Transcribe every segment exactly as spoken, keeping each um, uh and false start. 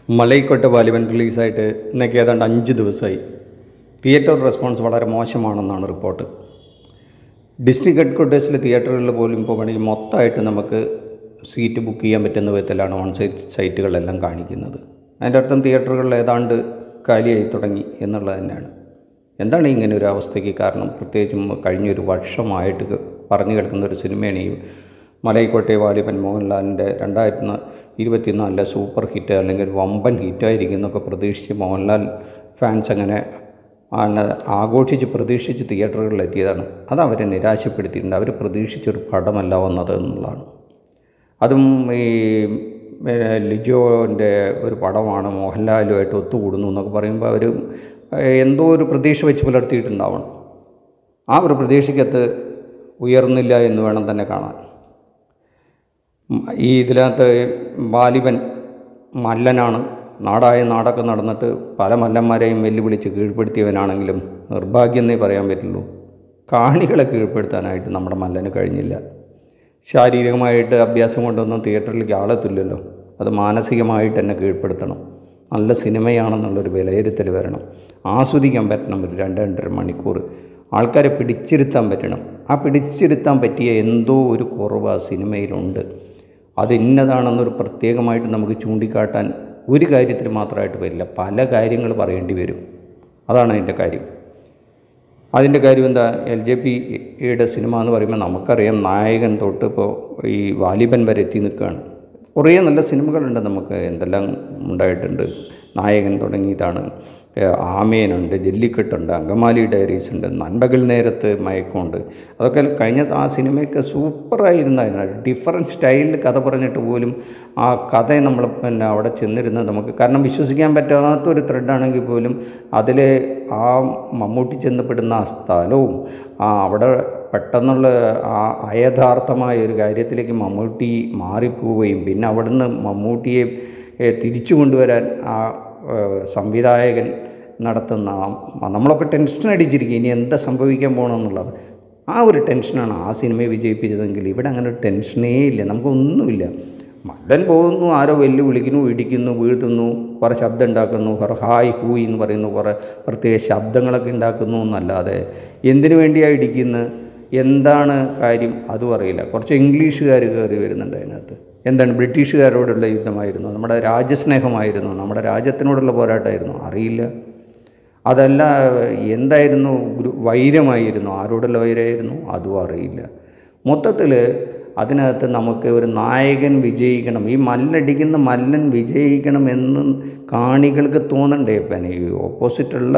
മലൈക്കോട്ടെ വാലിബൻ റിലീസായിട്ട് ഇന്നൊക്കെ ഏതാണ്ട് അഞ്ച് ദിവസമായി. തിയേറ്റർ റെസ്പോൺസ് വളരെ മോശമാണെന്നാണ് റിപ്പോർട്ട്. ഡിസ്ട്രിക്ട് ഹെഡ് ക്വാർട്ടേഴ്സിലെ തിയേറ്ററുകളിൽ പോലും ഇപ്പോൾ വേണമെങ്കിൽ മൊത്തമായിട്ട് നമുക്ക് സീറ്റ് ബുക്ക് ചെയ്യാൻ പറ്റുന്ന വിധത്തിലാണ് ഓൺ സൈറ്റ് സൈറ്റുകളെല്ലാം കാണിക്കുന്നത്. അതിൻ്റെ അർത്ഥം തിയേറ്ററുകളിൽ ഏതാണ്ട് കാലിയായി തുടങ്ങി എന്നുള്ളത് തന്നെയാണ്. എന്താണ് ഇങ്ങനെ ഒരു അവസ്ഥയ്ക്ക് കാരണം? പ്രത്യേകിച്ചും കഴിഞ്ഞൊരു വർഷമായിട്ട് പറഞ്ഞു കേൾക്കുന്ന ഒരു സിനിമയാണ് ഈ മലൈക്കോട്ടെ വാലിബൻ. മോഹൻലാലിൻ്റെ രണ്ടായിരത്തി ഇരുപത്തിനാലിലെ സൂപ്പർ ഹിറ്റ് അല്ലെങ്കിൽ വമ്പൻ ഹിറ്റായിരിക്കും എന്നൊക്കെ പ്രതീക്ഷിച്ച് മോഹൻലാൽ ഫാൻസ് അങ്ങനെ ആഘോഷിച്ച് പ്രതീക്ഷിച്ച് തിയേറ്ററുകളിൽ എത്തിയതാണ്. അത് അവരെ നിരാശപ്പെടുത്തിയിട്ടുണ്ട്. അവർ പ്രതീക്ഷിച്ചൊരു പടമല്ല വന്നത് എന്നുള്ളതാണ്. അതും ഈ ലിജോൻ്റെ ഒരു പടമാണ്, മോഹൻലാലുമായിട്ട് ഒത്തുകൂടുന്നു എന്നൊക്കെ പറയുമ്പോൾ അവർ എന്തോ ഒരു പ്രതീക്ഷ വെച്ച് പുലർത്തിയിട്ടുണ്ടാവണം. ആ ഒരു പ്രതീക്ഷയ്ക്കകത്ത് ഉയർന്നില്ല എന്ന് വേണം തന്നെ കാണാൻ. ഈ ഇതിനകത്ത് വാലിബൻ മല്ലനാണ്. നാടായ നാടൊക്കെ നടന്നിട്ട് പല മല്ലന്മാരെയും വെല്ലുവിളിച്ച് കീഴ്പ്പെടുത്തിയവനാണെങ്കിലും നിർഭാഗ്യം എന്നേ പറയാൻ പറ്റുള്ളൂ. കാണികളെ കീഴ്പ്പെടുത്താനായിട്ട് നമ്മുടെ മല്ലന് കഴിഞ്ഞില്ല. ശാരീരികമായിട്ട് അഭ്യാസം കൊണ്ടൊന്നും തിയേറ്ററിലേക്ക് ആളെത്തില്ലല്ലോ. അത് മാനസികമായിട്ട് തന്നെ കീഴ്പ്പെടുത്തണം. നല്ല സിനിമയാണെന്നുള്ളൊരു വിലയിരുത്തൽ വരണം. ആസ്വദിക്കാൻ പറ്റണം. ഒരു രണ്ട് രണ്ടര മണിക്കൂർ ആൾക്കാരെ പിടിച്ചിരുത്താൻ പറ്റണം. ആ പിടിച്ചിരുത്താൻ പറ്റിയ എന്തോ ഒരു കുറവ് ആ സിനിമയിലുണ്ട്. അത് ഇന്നതാണെന്നൊരു പ്രത്യേകമായിട്ട് നമുക്ക് ചൂണ്ടിക്കാട്ടാൻ ഒരു കാര്യത്തിൽ മാത്രമായിട്ട് വരില്ല, പല കാര്യങ്ങൾ പറയേണ്ടി വരും. അതാണ് അതിൻ്റെ കാര്യം. അതിൻ്റെ കാര്യം എന്താ? എൽ ജെ പിയുടെ സിനിമ എന്ന് പറയുമ്പോൾ നമുക്കറിയാം, നായകൻ തൊട്ട് ഇപ്പോൾ ഈ വാലിബൻ വരെ എത്തി നിൽക്കുകയാണ്. കുറേ നല്ല സിനിമകളുണ്ട് നമുക്ക്, എന്തെല്ലാം ഉണ്ടായിട്ടുണ്ട്. നായകൻ തുടങ്ങിയതാണ്, ആമേനുണ്ട്, ജല്ലിക്കെട്ടുണ്ട്, അങ്കമാലി ഡയറീസ് ഉണ്ട്, നൻപകൽ നേരത്ത് മയക്കമുണ്ട്. അതൊക്കെ കഴിഞ്ഞ ആ സിനിമയൊക്കെ സൂപ്പറായിരുന്നായിരുന്നു. ഡിഫറൻറ്റ് സ്റ്റൈലിൽ കഥ പറഞ്ഞിട്ട് പോലും ആ കഥയെ നമ്മൾ പിന്നെ അവിടെ ചെന്നിരുന്നത് നമുക്ക്, കാരണം വിശ്വസിക്കാൻ പറ്റാത്തൊരു ത്രെഡാണെങ്കിൽ പോലും അതിൽ ആ മമ്മൂട്ടി ചെന്നപ്പെടുന്ന ആ സ്ഥലവും ആ അവിടെ പെട്ടെന്നുള്ള ആ അയഥാർത്ഥമായ ഒരു കാര്യത്തിലേക്ക് മമ്മൂട്ടി മാറിപ്പോവുകയും പിന്നെ അവിടുന്ന് മമ്മൂട്ടിയെ തിരിച്ചു കൊണ്ടുവരാൻ ആ സംവിധായകൻ നടത്തുന്ന നമ്മളൊക്കെ ടെൻഷൻ അടിച്ചിരിക്കും, ഇനി എന്താ സംഭവിക്കാൻ പോകണമെന്നുള്ളത്. ആ ഒരു ടെൻഷനാണ് ആ സിനിമയെ വിജയിപ്പിച്ചതെങ്കിൽ ഇവിടെ അങ്ങനെ ഒരു ടെൻഷനേ ഇല്ല. നമുക്കൊന്നുമില്ല. മല്ലൻ പോകുന്നു, ആരോ വെല്ലു വിളിക്കുന്നു, ഇടിക്കുന്നു, വീഴ്ത്തുന്നു, കുറേ ശബ്ദം ഉണ്ടാക്കുന്നു, കുറേ ഹായ് ഹൂയ് എന്ന് പറയുന്നു, കുറേ പ്രത്യേക ശബ്ദങ്ങളൊക്കെ ഉണ്ടാക്കുന്നു എന്നല്ലാതെ എന്തിനു വേണ്ടിയാണ് ഇടിക്കുന്നത്, എന്താണ് കാര്യം അതും അറിയില്ല. കുറച്ച് ഇംഗ്ലീഷുകാർ കയറി വരുന്നുണ്ട് അതിനകത്ത്. എന്താണ്? ബ്രിട്ടീഷുകാരോടുള്ള യുദ്ധമായിരുന്നു, നമ്മുടെ രാജ്യസ്നേഹമായിരുന്നു, നമ്മുടെ രാജ്യത്തിനോടുള്ള പോരാട്ടമായിരുന്നു, അറിയില്ല. അതല്ല എന്തായിരുന്നു, വൈരമായിരുന്നു, ആരോടുള്ള വൈരമായിരുന്നു അതും അറിയില്ല. മൊത്തത്തിൽ അതിനകത്ത് നമുക്ക് ഒരു നായകൻ വിജയിക്കണം, ഈ മല്ലടിക്കുന്ന മല്ലൻ വിജയിക്കണം എന്ന് കാണികൾക്ക് തോന്നണ്ടേ? ഇപ്പം ഈ ഓപ്പോസിറ്റുള്ള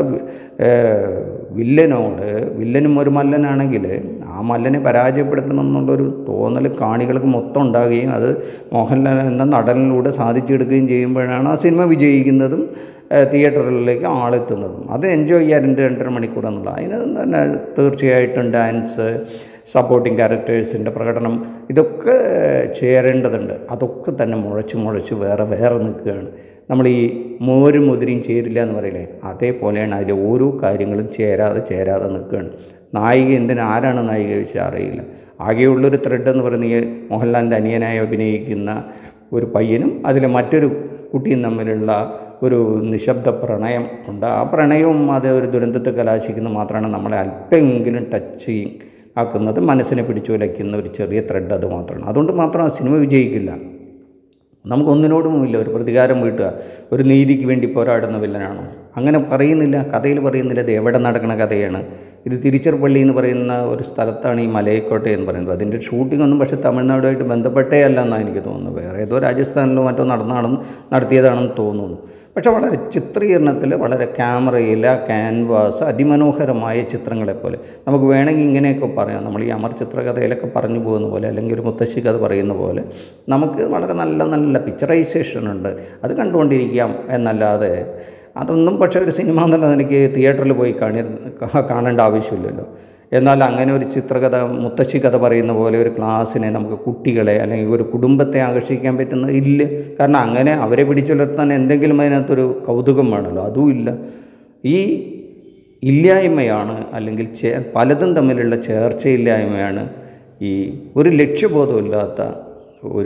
വില്ലനോട്, വില്ലനും ഒരു മല്ലനാണെങ്കിൽ ആ മല്ലനെ പരാജയപ്പെടുത്തണം എന്നുള്ളൊരു തോന്നൽ കാണികൾക്ക് മൊത്തം ഉണ്ടാകുകയും അത് മോഹൻലാൽ എന്ന നടനിലൂടെ സാധിച്ചെടുക്കുകയും ചെയ്യുമ്പോഴാണ് ആ സിനിമ വിജയിക്കുന്നതും തിയേറ്ററുകളിലേക്ക് ആളെത്തുന്നതും. അത് എൻജോയ് ചെയ്യാൻ രണ്ട് രണ്ടര മണിക്കൂർ എന്നുള്ള അതിന് തന്നെ തീർച്ചയായിട്ടും ഡാൻസ്, സപ്പോർട്ടിങ് ക്യാരക്ടേഴ്സിൻ്റെ പ്രകടനം, ഇതൊക്കെ ചേരേണ്ടതുണ്ട്. അതൊക്കെ തന്നെ മുഴച്ച് മുഴച്ച് വേറെ വേറെ നിൽക്കുകയാണ്. നമ്മൾ ഈ മോരും മുതിരയും ചേരില്ല എന്ന് പറയില്ലേ, അതേപോലെയാണ് അതിൽ ഓരോ കാര്യങ്ങളും ചേരാതെ ചേരാതെ നിൽക്കുകയാണ്. നായിക എന്തിനാ, ആരാണ് നായിക ചോദിച്ചാൽ അറിയില്ല. ആകെയുള്ളൊരു ത്രെഡ് എന്ന് പറയുന്ന ഈ മോഹൻലാലിൻ്റെ അനിയനായി അഭിനയിക്കുന്ന ഒരു പയ്യനും അതിൽ മറ്റൊരു കുട്ടിയും തമ്മിലുള്ള ഒരു നിശബ്ദ പ്രണയം ഉണ്ട്. ആ പ്രണയവും അത് ഒരു ദുരന്തത്തെ കലാശിക്കുന്നത് മാത്രമാണ് നമ്മളെ അല്പമെങ്കിലും ടച്ച് ആക്കുന്നത്, മനസ്സിനെ പിടിച്ചു വലയ്ക്കുന്ന ഒരു ചെറിയ ത്രെഡ് അത് മാത്രമാണ്. അതുകൊണ്ട് മാത്രം ആ സിനിമ വിജയിക്കില്ല. നമുക്കൊന്നിനോടുമില്ല ഒരു പ്രതികാരം വീട്ടുക, ഒരു നീതിക്ക് വേണ്ടി പോരാടുന്ന വില്ലനാണോ? അങ്ങനെ പറയുന്നില്ല, കഥയിൽ പറയുന്നില്ല. ഇത് എവിടെ നടക്കുന്ന കഥയാണ്? ഇത് തിരുച്ചിറപ്പള്ളി എന്ന് പറയുന്ന ഒരു സ്ഥലത്താണ് ഈ മലൈക്കോട്ടെ എന്ന് പറയുന്നത്. അതിൻ്റെ ഷൂട്ടിംഗ് ഒന്നും പക്ഷേ തമിഴ്നാടുമായിട്ട് ബന്ധപ്പെട്ടേ അല്ല എന്നാണ് എനിക്ക് തോന്നുന്നത്. വേറെ ഏതോ രാജസ്ഥാനിലോ മറ്റോ നടന്നാണെന്ന് നടത്തിയതാണെന്ന് തോന്നുന്നു. പക്ഷേ വളരെ ചിത്രീകരണത്തിൽ വളരെ ക്യാമറയിൽ ആ ക്യാൻവാസ് അതിമനോഹരമായ ചിത്രങ്ങളെപ്പോലെ നമുക്ക് വേണമെങ്കിൽ ഇങ്ങനെയൊക്കെ പറയാം. നമ്മൾ ഈ അമർ ചിത്രകഥയിലൊക്കെ പറഞ്ഞു പോകുന്ന പോലെ അല്ലെങ്കിൽ ഒരു മുത്തശ്ശി കഥ പറയുന്ന പോലെ നമുക്ക് വളരെ നല്ല നല്ല പിക്ചറൈസേഷൻ ഉണ്ട്. അത് കണ്ടുകൊണ്ടിരിക്കാം എന്നല്ലാതെ അതൊന്നും പക്ഷേ ഒരു സിനിമ എന്നുള്ള എനിക്ക് തിയേറ്ററിൽ പോയി കാണി കാണേണ്ട ആവശ്യമില്ലല്ലോ. എന്നാൽ അങ്ങനെ ഒരു ചിത്രകഥ, മുത്തശ്ശി കഥ പറയുന്ന പോലെ ഒരു ക്ലാസ്സിനെ നമുക്ക് കുട്ടികളെ അല്ലെങ്കിൽ ഒരു കുടുംബത്തെ ആകർഷിക്കാൻ പറ്റുന്നത് ഇല്ല. കാരണം അങ്ങനെ അവരെ പിടിച്ചുലർത്താൻ എന്തെങ്കിലും അതിനകത്തൊരു കൗതുകം വേണമല്ലോ, അതും ഇല്ല. ഈ ഇല്ലായ്മയാണ് അല്ലെങ്കിൽ ചേ പലതും തമ്മിലുള്ള ചേർച്ചയില്ലായ്മയാണ് ഈ ഒരു ലക്ഷ്യബോധമില്ലാത്ത ഒരു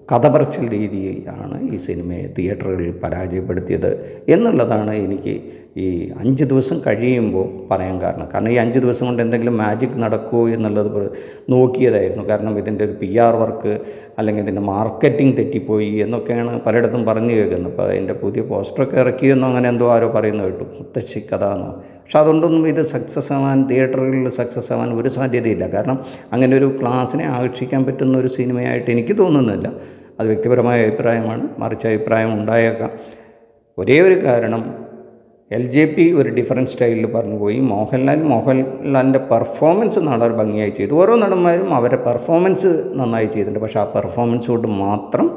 കഥ പറച്ചിൽ രീതിയാണ് ഈ സിനിമയെ തിയേറ്ററുകളിൽ പരാജയപ്പെടുത്തിയത് എന്നുള്ളതാണ് എനിക്ക് ഈ അഞ്ച് ദിവസം കഴിയുമ്പോൾ പറയാൻ കാരണം. കാരണം ഈ അഞ്ച് ദിവസം കൊണ്ട് എന്തെങ്കിലും മാജിക് നടക്കുമോ എന്നുള്ളത് നോക്കിയതായിരുന്നു. കാരണം ഇതിൻ്റെ ഒരു പി ആർ വർക്ക് അല്ലെങ്കിൽ ഇതിൻ്റെ മാർക്കറ്റിംഗ് തെറ്റിപ്പോയി എന്നൊക്കെയാണ് പലയിടത്തും പറഞ്ഞു കേൾക്കുന്നത്. അപ്പോൾ അതിൻ്റെ പുതിയ പോസ്റ്ററൊക്കെ ഇറക്കിയെന്നോ അങ്ങനെ എന്തോ ആരോ പറയുന്നത് കേട്ടു, മുത്തശ്ശി കഥ എന്നോ. പക്ഷെ അതുകൊണ്ടൊന്നും ഇത് സക്സസ് ആവാൻ, തിയേറ്ററുകളിൽ സക്സസ് ആവാൻ ഒരു സാധ്യതയില്ല. കാരണം അങ്ങനെ ഒരു ക്ലാസ്സിനെ ആകർഷിക്കാൻ പറ്റുന്ന ഒരു സിനിമയായിട്ട് എനിക്ക് തോന്നുന്നില്ല. അത് വ്യക്തിപരമായ അഭിപ്രായമാണ്, മറിച്ച് അഭിപ്രായം ഉണ്ടായേക്കാം. ഒരേ ഒരു കാരണം, എൽ ജെ പി ഒരു ഡിഫറൻറ്റ് സ്റ്റൈലിൽ പറഞ്ഞു പോയി. മോഹൻലാൽ മോഹൻലാലിൻ്റെ പെർഫോമൻസ് വളരെ ഭംഗിയായി ചെയ്തു. ഓരോ നടന്മാരും അവരുടെ പെർഫോമൻസ് നന്നായി ചെയ്തിട്ടുണ്ട്. പക്ഷേ ആ പെർഫോമൻസ് കൊണ്ട് മാത്രം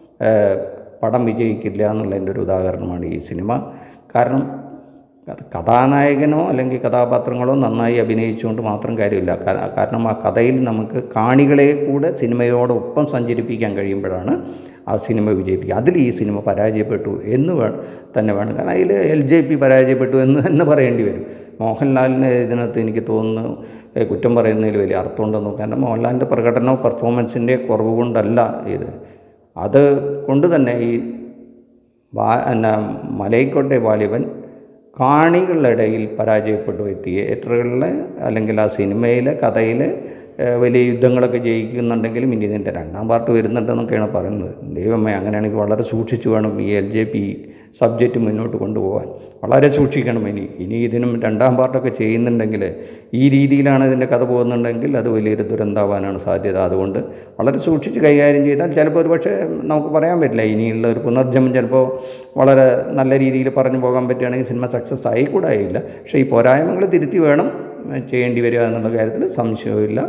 പടം വിജയിക്കില്ല എന്നുള്ളതിൻ്റെ ഒരു ഉദാഹരണമാണ് ഈ സിനിമ. കാരണം കഥാനായകനോ അല്ലെങ്കിൽ കഥാപാത്രങ്ങളോ നന്നായി അഭിനയിച്ചുകൊണ്ട് മാത്രം കാര്യമില്ല. കാരണം ആ കഥയിൽ നമുക്ക് കാണികളെ കൂടെ സിനിമയോടൊപ്പം സഞ്ചരിപ്പിക്കാൻ കഴിയുമ്പോഴാണ് ആ സിനിമ വിജയിപ്പിക്കുക. അതിൽ ഈ സിനിമ പരാജയപ്പെട്ടു എന്ന് വേണം തന്നെ വേണം. കാരണം അതിൽ എൽ ജെ പി പരാജയപ്പെട്ടു എന്ന് തന്നെ പറയേണ്ടി വരും. മോഹൻലാലിന് ഇതിനകത്ത് എനിക്ക് തോന്നുന്നു കുറ്റം പറയുന്നതിൽ വലിയ അർത്ഥമുണ്ടെന്ന്. കാരണം മോഹൻലാലിൻ്റെ പ്രകടനമോ പെർഫോമൻസിൻ്റെ കുറവ് കൊണ്ടല്ല ഇത്. അത് കൊണ്ട് തന്നെ ഈ ബാ എന്നാ മലൈക്കോട്ടെ വാലിബൻ കാണികളുടെ ഇടയിൽ പരാജയപ്പെട്ടു. തിയേറ്ററുകളിലെ അല്ലെങ്കിൽ ആ സിനിമയിലെ കഥയിൽ വലിയ യുദ്ധങ്ങളൊക്കെ ജയിക്കുന്നുണ്ടെങ്കിലും ഇനി ഇതിൻ്റെ രണ്ടാം പാർട്ട് വരുന്നുണ്ടെന്നൊക്കെയാണ് പറയുന്നത്. ദൈവമേ, അങ്ങനെയാണെങ്കിൽ വളരെ സൂക്ഷിച്ച് വേണം ഈ എൽ ജെ പി സബ്ജക്റ്റ് മുന്നോട്ട് കൊണ്ടുപോകാൻ. വളരെ സൂക്ഷിക്കണം. ഇനി ഇനി ഇതിനും രണ്ടാം പാർട്ടൊക്കെ ചെയ്യുന്നുണ്ടെങ്കിൽ, ഈ രീതിയിലാണ് ഇതിൻ്റെ കഥ പോകുന്നുണ്ടെങ്കിൽ അത് വലിയൊരു ദുരന്തമാവാനാണ് സാധ്യത. അതുകൊണ്ട് വളരെ സൂക്ഷിച്ച് കൈകാര്യം ചെയ്താൽ ചിലപ്പോൾ ഒരു പക്ഷേ നമുക്ക് പറയാൻ പറ്റില്ല. ഇനിയുള്ള ഒരു പുനർജന്മം ചിലപ്പോൾ വളരെ നല്ല രീതിയിൽ പറഞ്ഞു പോകാൻ പറ്റുകയാണെങ്കിൽ സിനിമ സക്സസ് ആയിക്കൂടായില്ല. പക്ഷേ ഈ പോരായ്മകൾ തിരുത്തി വേണം ചെയ്യേണ്ടി വരിക എന്നുള്ള കാര്യത്തിൽ സംശയമില്ല.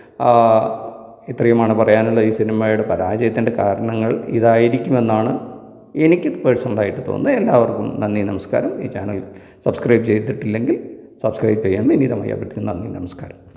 ഇത്രയുമാണ് പറയാനുള്ള. ഈ സിനിമയുടെ പരാജയത്തിൻ്റെ കാരണങ്ങൾ ഇതായിരിക്കുമെന്നാണ് എനിക്ക് പേഴ്സണലായിട്ട് തോന്നുന്നത്. എല്ലാവർക്കും നന്ദി, നമസ്കാരം. ഈ ചാനൽ സബ്സ്ക്രൈബ് ചെയ്തിട്ടില്ലെങ്കിൽ സബ്സ്ക്രൈബ് ചെയ്യാൻ വിനീതമായി അഭ്യർത്ഥിക്കുന്നു. നന്ദി, നമസ്കാരം.